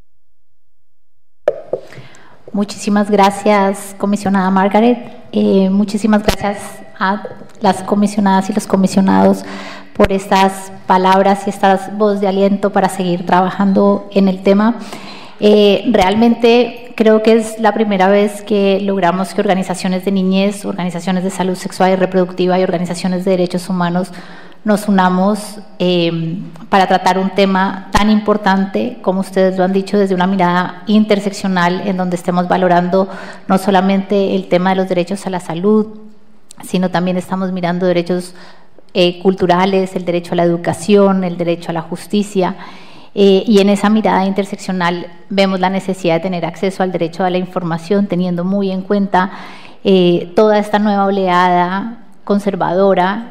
Muchísimas gracias, comisionada Margaret. Eh, muchísimas gracias a las comisionadas y los comisionados por estas palabras y estas voces de aliento para seguir trabajando en el tema. Eh, realmente creo que es la primera vez que logramos que organizaciones de niñez, organizaciones de salud sexual y reproductiva y organizaciones de derechos humanos nos unamos eh, para tratar un tema tan importante, como ustedes lo han dicho, desde una mirada interseccional, en donde estemos valorando no solamente el tema de los derechos a la salud, sino también estamos mirando derechos eh, culturales, el derecho a la educación, el derecho a la justicia, eh, y en esa mirada interseccional vemos la necesidad de tener acceso al derecho a la información, teniendo muy en cuenta eh, toda esta nueva oleada conservadora,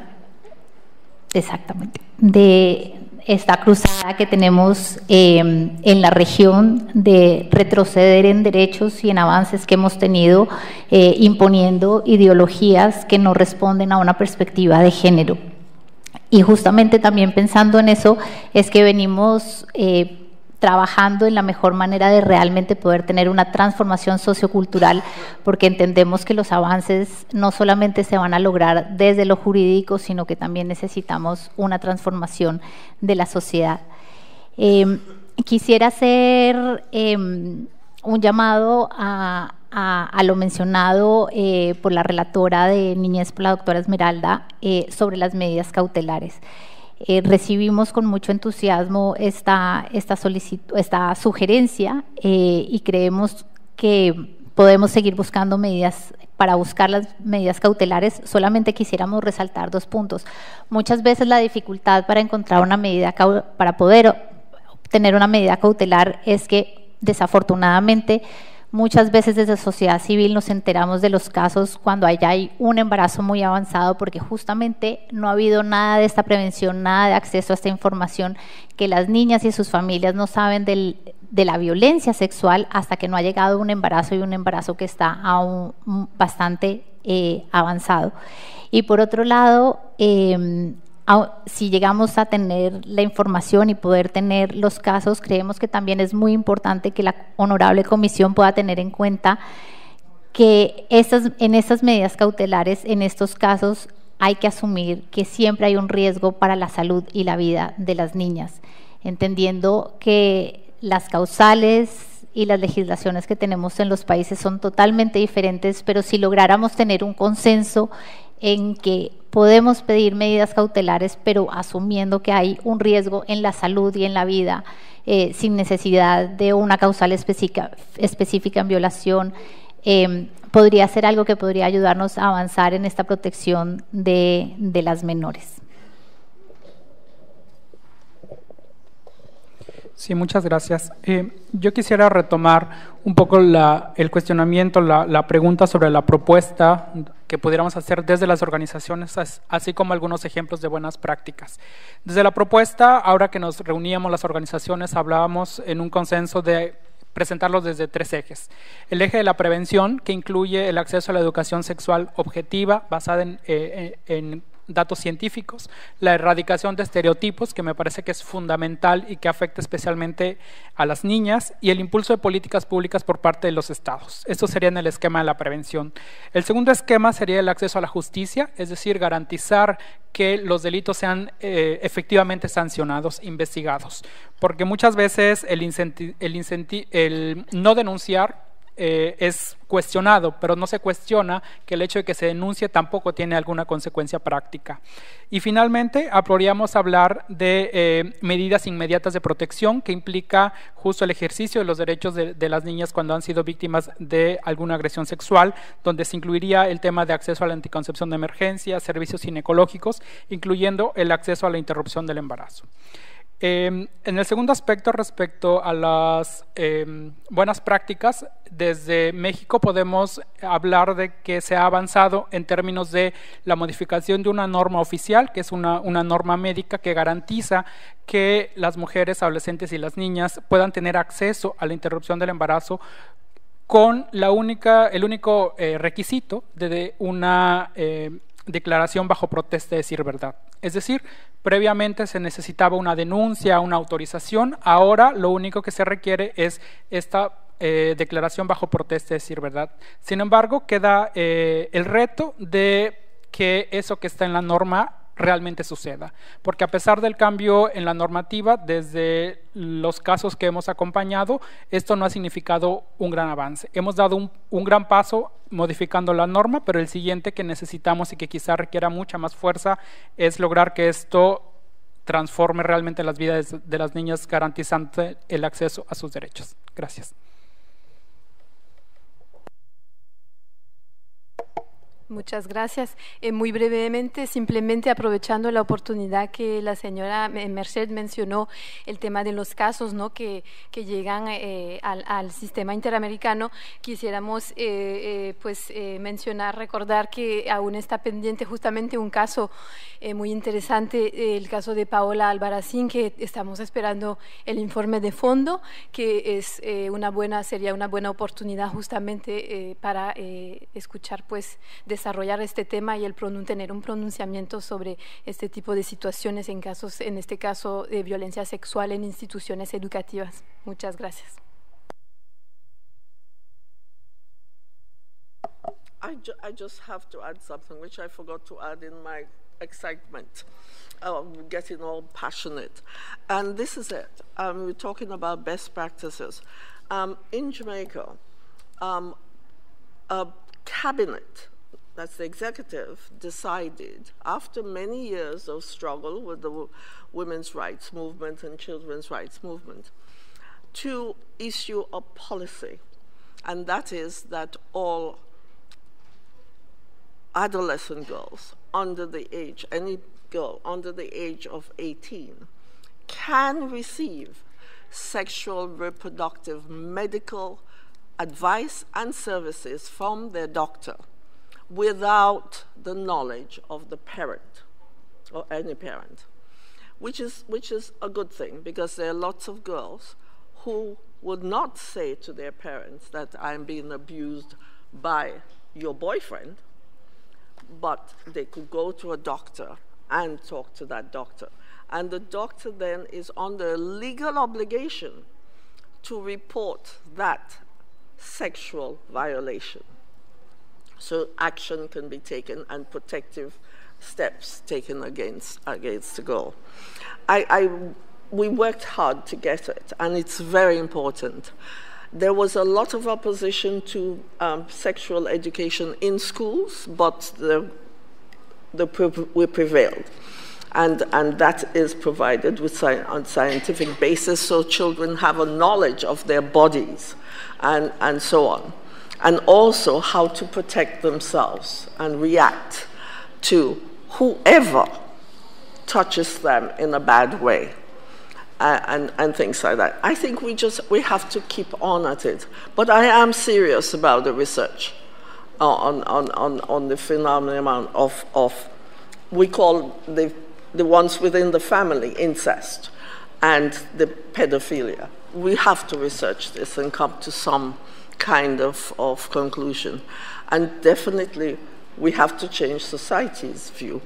exactamente, de esta cruzada que tenemos eh, en la región de retroceder en derechos y en avances que hemos tenido eh, imponiendo ideologías que no responden a una perspectiva de género. Y justamente también pensando en eso es que venimos eh, trabajando en la mejor manera de realmente poder tener una transformación sociocultural, porque entendemos que los avances no solamente se van a lograr desde lo jurídico, sino que también necesitamos una transformación de la sociedad. Eh, quisiera hacer eh, un llamado a, a, a lo mencionado eh, por la relatora de Niñez, por la doctora Esmeralda, eh, sobre las medidas cautelares. Eh, recibimos con mucho entusiasmo esta, esta, esta sugerencia eh, y creemos que podemos seguir buscando medidas. Para buscar las medidas cautelares, solamente quisiéramos resaltar dos puntos. Muchas veces la dificultad para encontrar una medida, para poder obtener una medida cautelar es que desafortunadamente muchas veces desde sociedad civil nos enteramos de los casos cuando allá hay un embarazo muy avanzado, porque justamente no ha habido nada de esta prevención, nada de acceso a esta información, que las niñas y sus familias no saben del, de la violencia sexual hasta que no ha llegado un embarazo, y un embarazo que está aún bastante eh, avanzado. Y por otro lado, eh, si llegamos a tener la información y poder tener los casos, creemos que también es muy importante que la honorable comisión pueda tener en cuenta que estas, en estas medidas cautelares, en estos casos, hay que asumir que siempre hay un riesgo para la salud y la vida de las niñas, entendiendo que las causales y las legislaciones que tenemos en los países son totalmente diferentes, pero si lográramos tener un consenso en que podemos pedir medidas cautelares, pero asumiendo que hay un riesgo en la salud y en la vida, eh, sin necesidad de una causal específica, específica en violación, eh, podría ser algo que podría ayudarnos a avanzar en esta protección de, de las menores. Sí, muchas gracias. Eh, yo quisiera retomar un poco la, el cuestionamiento, la, la pregunta sobre la propuesta que pudiéramos hacer desde las organizaciones, así como algunos ejemplos de buenas prácticas. Desde la propuesta, ahora que nos reuníamos las organizaciones, hablábamos en un consenso de presentarlos desde tres ejes. El eje de la prevención, que incluye el acceso a la educación sexual objetiva, basada en, eh, en datos científicos, la erradicación de estereotipos, que me parece que es fundamental y que afecta especialmente a las niñas, y el impulso de políticas públicas por parte de los estados. Esto sería en el esquema de la prevención. El segundo esquema sería el acceso a la justicia, es decir, garantizar que los delitos sean eh, efectivamente sancionados, investigados, porque muchas veces el, incenti el, incenti el no denunciar eh, es cuestionado, pero no se cuestiona que el hecho de que se denuncie tampoco tiene alguna consecuencia práctica. Y finalmente, podríamos hablar de eh, medidas inmediatas de protección, que implica justo el ejercicio de los derechos de, de las niñas cuando han sido víctimas de alguna agresión sexual, donde se incluiría el tema de acceso a la anticoncepción de emergencia, servicios ginecológicos, incluyendo el acceso a la interrupción del embarazo. Eh, en el segundo aspecto, respecto a las eh, buenas prácticas, desde México podemos hablar de que se ha avanzado en términos de la modificación de una norma oficial, que es una, una norma médica que garantiza que las mujeres, adolescentes y las niñas puedan tener acceso a la interrupción del embarazo con la única, el único eh, requisito de una eh, declaración bajo protesta de decir verdad. Es decir, previamente se necesitaba una denuncia, una autorización, ahora lo único que se requiere es esta eh, declaración bajo protesta de decir verdad. Sin embargo, queda eh, el reto de que eso que está en la norma realmente suceda, porque a pesar del cambio en la normativa, desde los casos que hemos acompañado, esto no ha significado un gran avance. Hemos dado un, un gran paso modificando la norma, pero el siguiente que necesitamos y que quizá requiera mucha más fuerza es lograr que esto transforme realmente las vidas de las niñas, garantizando el acceso a sus derechos. Gracias. Muchas gracias. Eh, muy brevemente, simplemente aprovechando la oportunidad que la señora Merced mencionó, el tema de los casos, ¿no?, que, que llegan eh, al, al sistema interamericano, quisiéramos eh, eh, pues, eh, mencionar, recordar que aún está pendiente justamente un caso eh, muy interesante, eh, el caso de Paola Albarracín, que estamos esperando el informe de fondo, que es eh, una buena, sería una buena oportunidad justamente eh, para eh, escuchar, pues, de desarrollar este tema y el tener un pronunciamiento sobre este tipo de situaciones en casos, en este caso de violencia sexual en instituciones educativas. Muchas gracias. I, ju I just have to add something which I forgot to add in my excitement, uh, getting all passionate. And this is it. Um, we're talking about best practices. Um, in Jamaica, um, a cabinet, that's the executive, decided, after many years of struggle with the women's rights movement and children's rights movement, to issue a policy, and that is that all adolescent girls under the age, any girl under the age of eighteen, can receive sexual reproductive medical advice and services from their doctor without the knowledge of the parent or any parent, which is, which is a good thing, because there are lots of girls who would not say to their parents that I'm being abused by your boyfriend, but they could go to a doctor and talk to that doctor. And the doctor then is under a legal obligation to report that sexual violation. So action can be taken and protective steps taken against, against the girl. I, I, we worked hard to get it, and it's very important. There was a lot of opposition to um, sexual education in schools, but the, the pre we prevailed. And, and that is provided with sci on scientific basis, so children have a knowledge of their bodies and, and so on. And also how to protect themselves and react to whoever touches them in a bad way, uh, and, and things like that. I think we just, we have to keep on at it. But I am serious about the research on, on, on, on the phenomenon of, of, we call the, the ones within the family, incest, and the pedophilia. We have to research this and come to some kind of, of conclusion. And definitely we have to change society's view.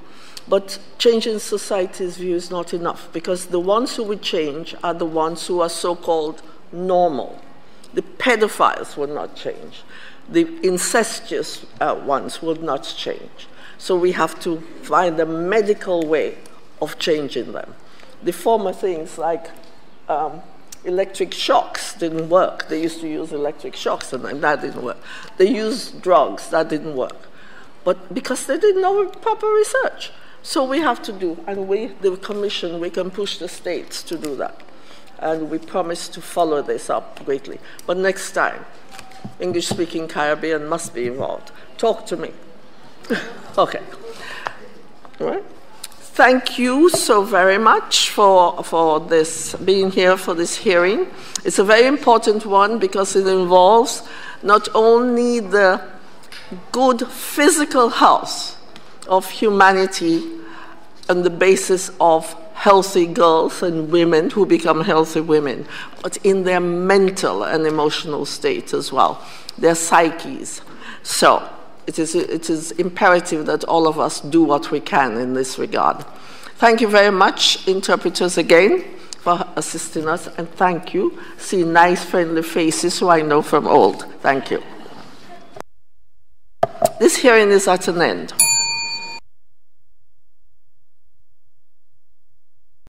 But changing society's view is not enough, because the ones who would change are the ones who are so-called normal. The pedophiles will not change. The incestuous uh, ones will not change. So we have to find a medical way of changing them. The former things like um, electric shocks didn't work. They used to use electric shocks, and that didn't work. They used drugs, that didn't work. But because they didn't know proper research. So we have to do, and we, the Commission, we can push the states to do that. And we promise to follow this up greatly. But next time, English-speaking Caribbean must be involved. Talk to me. Okay. All right. Thank you so very much for, for this, being here for this hearing. It's a very important one because it involves not only the good physical health of humanity on the basis of healthy girls and women who become healthy women, but in their mental and emotional state as well, their psyches. So it is, it is imperative that all of us do what we can in this regard. Thank you very much, interpreters, again, for assisting us, and thank you. See nice, friendly faces who I know from old. Thank you. This hearing is at an end.